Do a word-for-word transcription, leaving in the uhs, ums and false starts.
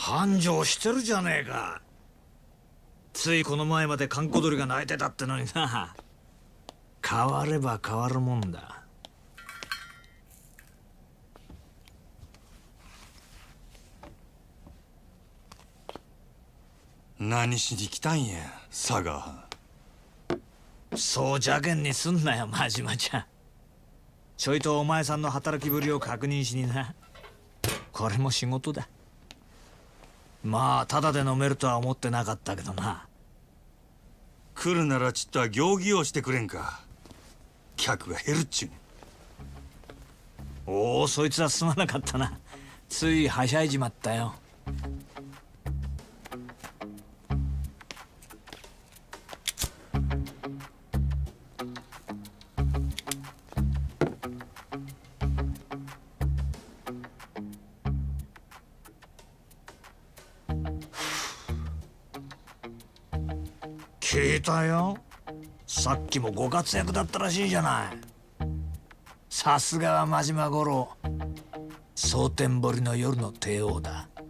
繁盛してるじゃねえか。ついこの前まで閑古鳥が鳴いてたってのにな。変われば変わるもんだ。 何しに来たんや、佐賀。 そう邪険にすんなよ、真島ちゃん。ちょいとお前さんの働きぶりを確認しにな。これも仕事だ。まあただで飲めるとは思ってなかったけどな。 来るならちっとは行儀をしてくれんか。客が減るっちゅうに。 おお、そいつはすまなかったな。ついはしゃいじまったよ。聞いたよ。さっきもご活躍だったらしいじゃない。さすがは真島五郎。蒼天堀の夜の帝王だ。